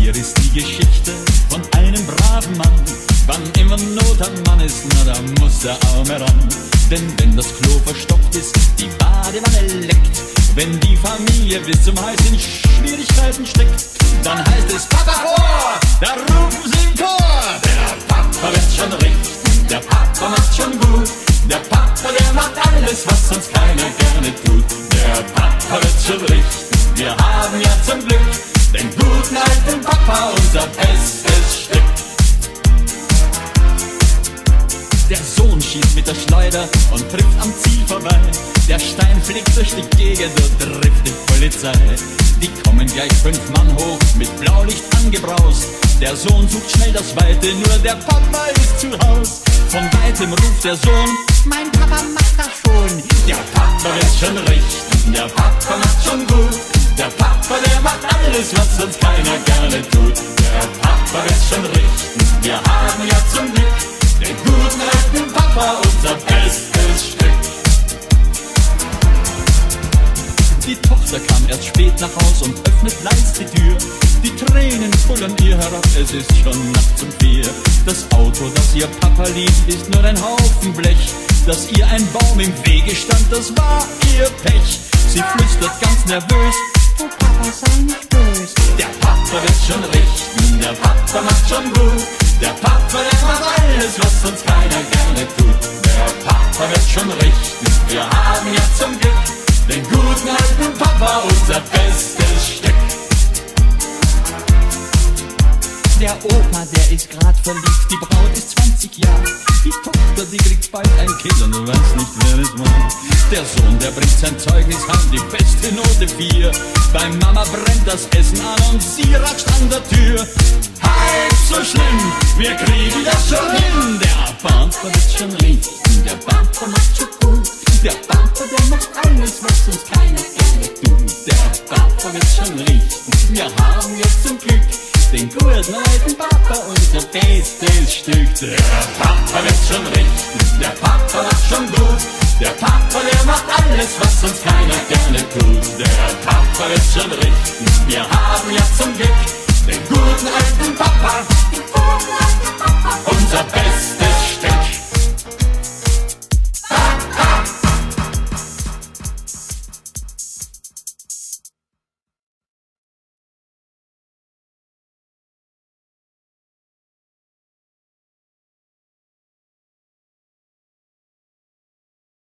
Hier ist die Geschichte von einem braven Mann. Wann immer Not am Mann ist, na da muss der Arme ran. Denn wenn das Klo verstopft ist, die Badewanne leckt, wenn die Familie bis zum Hals in Schwierigkeiten steckt, dann heißt es Papa vor, da rufen sie im Chor. Der Papa wird schon richten, der Papa macht schon gut. Der Papa, der macht alles, was sonst keiner gerne tut. Der Papa wird schon richten, wir haben ja zum Glück den guten alten Papa, unser bestes Stück. Der Sohn schießt mit der Schleuder und trifft am Ziel vorbei. Der Stein fliegt durch die Gegend und trifft die Polizei. Die kommen gleich 5 Mann hoch, mit Blaulicht angebraust. Der Sohn sucht schnell das Weite, nur der Papa ist zu Haus. Von weitem ruft der Sohn, mein Papa macht das schon. Der Papa wird schon richten, der Papa macht schon gut. Der Papa, der macht alles, was sonst keiner gerne tut. Der Papa wird schon richten, wir haben ja zum Glück den guten alten Papa, unser bestes Stück. Die Tochter kam erst spät nach Haus und öffnet leis die Tür. Die Tränen kullern ihr herab, es ist schon nachts um 4. Das Auto, das ihr Papa liebt, ist nur ein Haufen Blech. Dass ihr ein Baum im Wege stand, das war ihr Pech. Sie flüstert ganz nervös, oh Papa, sei nicht böse. Der Papa wird schon richten, der Papa macht schon gut. Der Papa, der macht alles, was sonst keiner gerne tut. Der Papa wird schon richten, wir haben ja zum Glück den guten alten Papa, unser bestes Stück. Der Opa, der ist grad verliebt, die Braut ist 20 Jahre. Die Tochter, die kriegt bald ein Kind und du weißt nicht, wer es war. Der Sohn, der bringt sein Zeugnis heim, die beste Note 4. Bei Mama brennt das Essen an und sie ratscht an der Tür. Halb so schlimm, wir kriegen das schon hin. Der Papa wird schon richten, der Papa macht schon gut. Der Papa, der macht alles, was uns keiner gerne tut. Der Papa wird schon richten, wir haben jetzt zum Glück den guten alten Papa, unser bestes Stück. Der Papa wird schon richten, der Papa macht schon gut. Der Papa, der macht alles, was sonst keiner gerne tut. Der Papa wird schon richten, wir haben ja zum Glück den guten alten Papa, unser bestes Stück.